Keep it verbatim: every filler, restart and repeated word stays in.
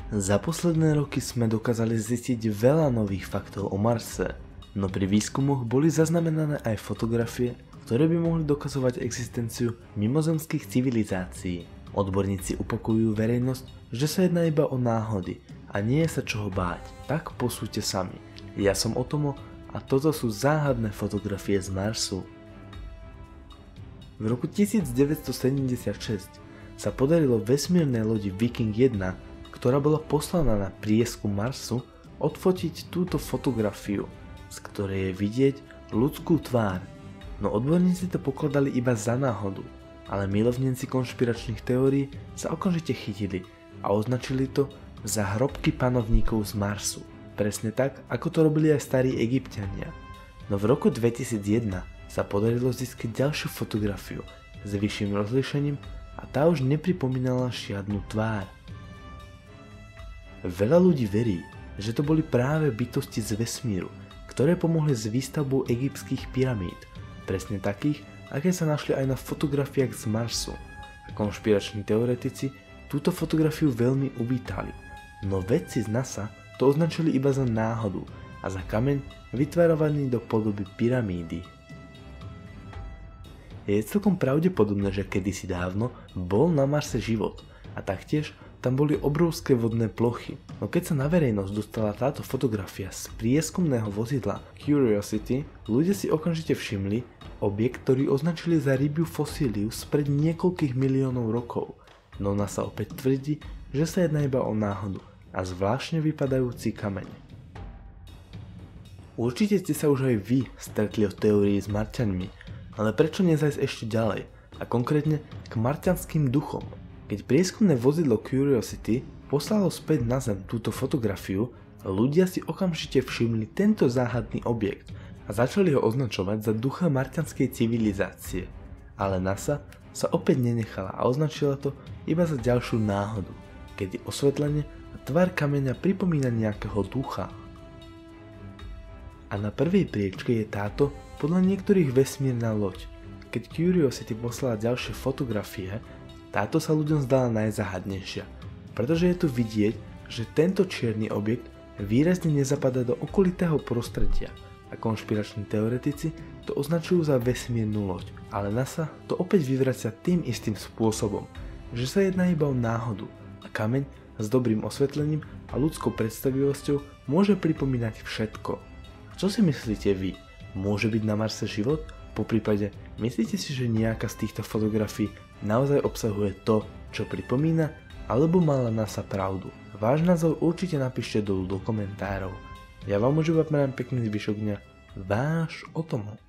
Za posledné roky sme dokázali zistiť veľa nových faktov o Marse, no pri výskumoch boli zaznamenané aj fotografie, ktoré by mohli dokazovať existenciu mimozemských civilizácií. Odborníci upokojujú verejnosť, že sa jedná iba o náhody a nie je sa čoho báť, tak posúďte sami. Ja som Otomo a toto sú záhadné fotografie z Marsu. V roku devätnásťsedemdesiatšesť sa podarilo vesmírnej lodi Viking jeden, ktorá bola poslaná na prieskum Marsu, odfotiť túto fotografiu, z ktorej je vidieť ľudskú tvár. No odborníci to pokladali iba za náhodu, ale milovníci konšpiračných teórií sa okamžite chytili a označili to za hrobky panovníkov z Marsu. Presne tak, ako to robili aj starí Egypťania. No v roku dvetisícjeden sa podarilo získať ďalšiu fotografiu s vyšším rozlíšením a tá už nepripomínala žiadnu tvár. Veľa ľudí verí, že to boli práve bytosti z vesmíru, ktoré pomohli s výstavbou egyptských pyramíd, presne takých, aké sa našli aj na fotografiách z Marsu. A konšpirační teoretici túto fotografiu veľmi uvítali, no vedci z NASA to označili iba za náhodu a za kameň vytvarovaný do podoby pyramídy. Je celkom pravdepodobné, že kedysi dávno bol na Marse život a taktiež tam boli obrovské vodné plochy, no keď sa na verejnosť dostala táto fotografia z prieskumného vozidla Curiosity, ľudia si okamžite všimli objekt, ktorý označili za rybiu fosíliu spred niekoľkých miliónov rokov, no NASA opäť tvrdí, že sa jedná iba o náhodu a zvláštne vypadajúci kameň. Určite ste sa už aj vy stretli o teórii s Marťanmi, ale prečo nezajsť ešte ďalej a konkrétne k marťanským duchom? Keď prieskumné vozidlo Curiosity poslalo späť na Zem túto fotografiu, ľudia si okamžite všimli tento záhadný objekt a začali ho označovať za ducha marťanskej civilizácie. Ale NASA sa opäť nenechala a označila to iba za ďalšiu náhodu, kedy osvetlenie a tvár kameňa pripomína nejakého ducha. A na prvej priečke je táto podľa niektorých vesmírna loď. Keď Curiosity poslala ďalšie fotografie, táto sa ľuďom zdala najzáhadnejšia, pretože je tu vidieť, že tento čierny objekt výrazne nezapadá do okolitého prostredia a konšpirační teoretici to označujú za vesmírnu loď, ale NASA to opäť vyvracia tým istým spôsobom, že sa jedná iba o náhodu a kameň s dobrým osvetlením a ľudskou predstavivosťou môže pripomínať všetko. Čo si myslíte vy? Môže byť na Marse život? Poprípade, myslíte si, že nejaká z týchto fotografií naozaj obsahuje to, čo pripomína, alebo mala NASA pravdu? Váš názor určite napíšte dolu do komentárov. Ja vám už iba prajem pekný zvyšok dňa. Váš Otomo.